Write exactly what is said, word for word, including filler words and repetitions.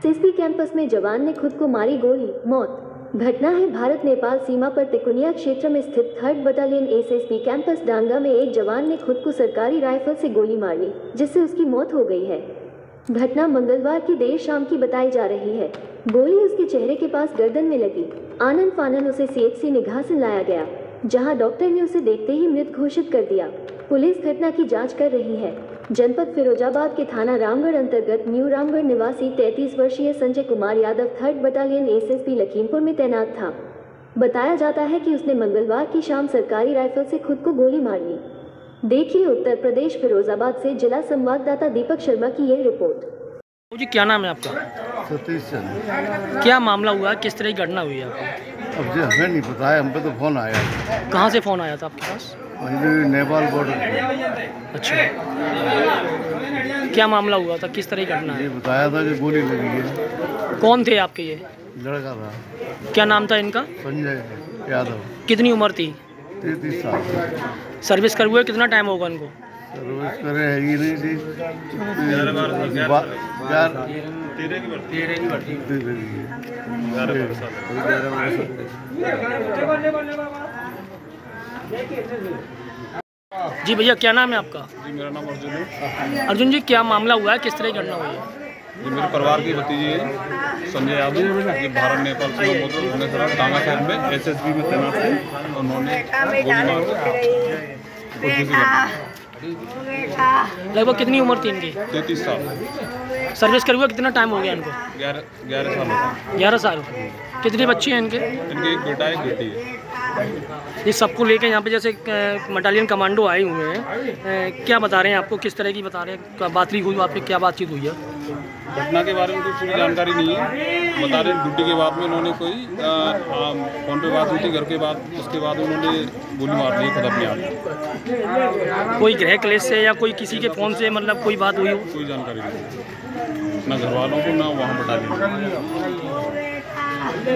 SSB campus में जवान ने खुद को मारी गोली, मौत। घटना है भारत नेपाल सीमा पर तिकुनिया क्षेत्र में स्थित third battalion SSB campus Danga में एक जवान ने खुद को सरकारी राइफल से गोली मार ली, जिससे उसकी मौत हो गई है। घटना मंगलवार की देर शाम की बताई जा रही है। गोली उसके चेहरे के पास गर्दन में लगी। आनन फानन उसे सीएचसी निघासन लाया गया, जहां डॉक्टर ने उसे देखते ही मृत घोषित कर दिया। पुलिस घटना की जांच कर रही है। जनपद फिरोजाबाद के थाना रामगढ़ अंतर्गत न्यू रामगढ़ निवासी तैंतीस वर्षीय Sanjay Kumar Yadav third battalion SSB Lakhimpur में तैनात था। बताया जाता है कि उसने मंगलवार की शाम सरकारी राइफल से खुद को गोली मार ली। देखिए उत्तर प्रदेश फिरोजाबाद से जिला संवाददाता दीपक शर्मा की यह रिपोर्ट। जी क्या नाम है आपका? सतीश चंद। क्या मामला हुआ, किस तरह की घटना हुई है आपको? अब जो हमें नहीं पता है, हम पे तो फोन आया। कहाँ से फ़ोन आया था आपके पास? नेपाल बॉर्डर। अच्छा, क्या मामला हुआ था, किस तरह की घटना है? ये बताया था कि गोली लगी है। कौन थे आपके ये? लड़का था। क्या नाम था इनका? संजय यादव। कितनी उम्र थी? तैतीस साल। सर्विस कर हुए कितना टाइम होगा इनको? सर्विस करे है ही नहीं थी। जी भैया क्या नाम है आपका? जी मेरा नाम अर्जुन है। अर्जुन जी क्या मामला हुआ है, किस तरह की घटना हुई है? ये मेरे परिवार की भतीजी है संजय यादव। ये भारत नेपाल सीमा बॉर्डर होने से डांगा शहर में एसएसबी में तैनात थे। उन्होंने गोली मार लगभग कितनी उम्र थी इनकी? तैंतीस साल। सर्विस कर हुआ कितना टाइम हो गया इनको? ग्यारह ग्यारह साल होता ग्यारह साल। कितने बच्चे हैं इनके? इनके एक बेटा एक बेटी है। ये सबको लेके यहाँ पे जैसे बटालियन कमांडो आए हुए हैं, क्या बता रहे हैं आपको, किस तरह की बता रहे हैं, बातचीत हुई आप पे, क्या बातचीत हुई है? घटना के बारे में कोई पूरी जानकारी नहीं है। बता रहे ड्यूटी के बाद में उन्होंने कोई फोन पे बात हुई थी घर के बाद, उसके बाद उन्होंने गोली मार दी खुद अपने आप। कोई गृह क्लेश से या कोई किसी के फ़ोन से मतलब कोई बात हुई हो? कोई जानकारी नहीं, ना घर वालों को ना वहाँ बटालियन।